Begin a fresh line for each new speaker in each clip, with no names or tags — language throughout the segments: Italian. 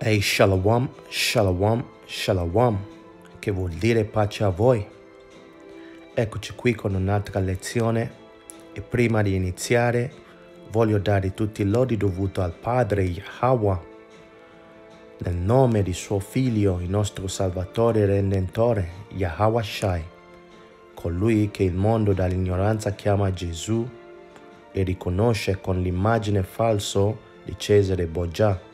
Ehi, shalom, shalom, shalom, che vuol dire pace a voi. Eccoci qui con un'altra lezione e prima di iniziare voglio dare tutti i lodi dovuti al Padre Yahweh, nel nome di suo Figlio, il nostro Salvatore e Redentore, Yahweh Shai, colui che il mondo dall'ignoranza chiama Gesù e riconosce con l'immagine falso di Cesare Borgia.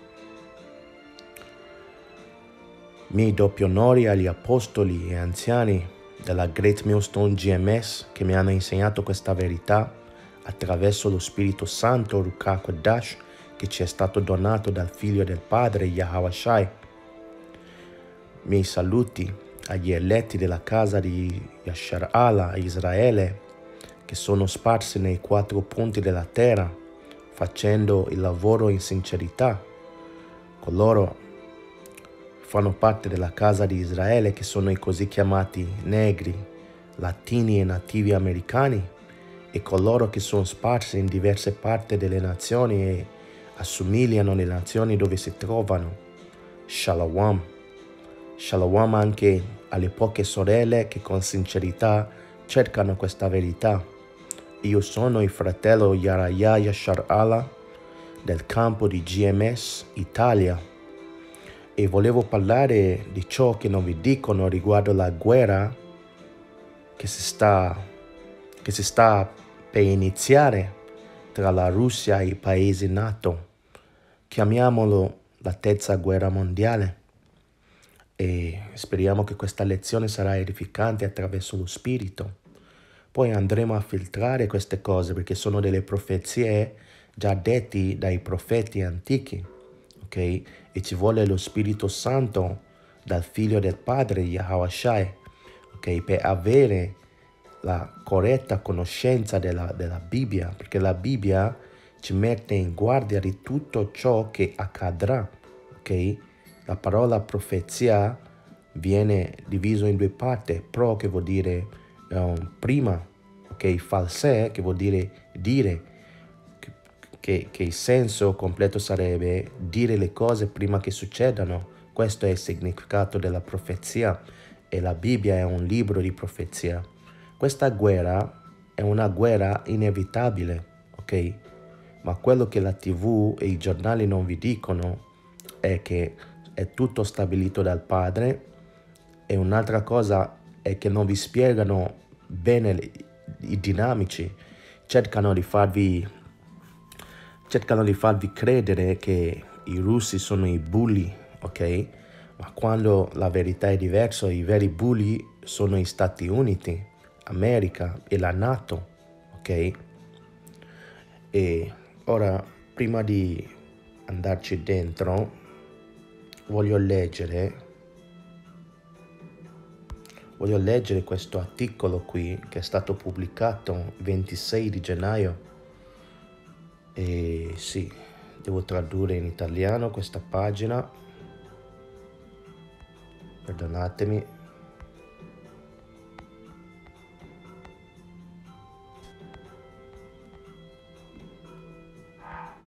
Mi doppio onori agli apostoli e anziani della Great Millstone GMS che mi hanno insegnato questa verità attraverso lo Spirito Santo Ruach HaKodesh che ci è stato donato dal Figlio del Padre Yahweh Shai. Miei saluti agli eletti della casa di Yashar Allah, Israele, che sono sparsi nei 4 punti della terra, facendo il lavoro in sincerità. Coloro fanno parte della casa di Israele, che sono i così chiamati negri, latini e nativi americani, e coloro che sono sparsi in diverse parti delle nazioni e assomigliano alle nazioni dove si trovano. Shalom. Shalom anche alle poche sorelle che con sincerità cercano questa verità. Io sono il fratello Yaraya Yashar Allah del campo di GMS Italia. E volevo parlare di ciò che non vi dicono riguardo la guerra che si sta per iniziare tra la Russia e i paesi NATO. Chiamiamolo la terza guerra mondiale. E speriamo che questa lezione sarà edificante attraverso lo Spirito. Poi andremo a filtrare queste cose perché sono delle profezie già dette dai profeti antichi. Okay? E ci vuole lo Spirito Santo dal Figlio del Padre Yahweh Shai, okay? Per avere la corretta conoscenza della Bibbia, perché la Bibbia ci mette in guardia di tutto ciò che accadrà. Okay? La parola profezia viene diviso in 2 parti: pro, che vuol dire prima, okay? False, che vuol dire dire, che il senso completo sarebbe dire le cose prima che succedano. Questo è il significato della profezia e la Bibbia è un libro di profezia. Questa guerra è una guerra inevitabile, ok? Ma quello che la TV e i giornali non vi dicono è che è tutto stabilito dal Padre, e un'altra cosa è che non vi spiegano bene i dinamici, cercano di farvi credere che i russi sono i bulli, ok? Ma quando la verità è diversa, i veri bulli sono gli Stati Uniti, America e la NATO, ok? E ora, prima di andarci dentro, voglio leggere questo articolo qui che è stato pubblicato il 26 di gennaio. E sì, devo tradurre in italiano questa pagina, perdonatemi.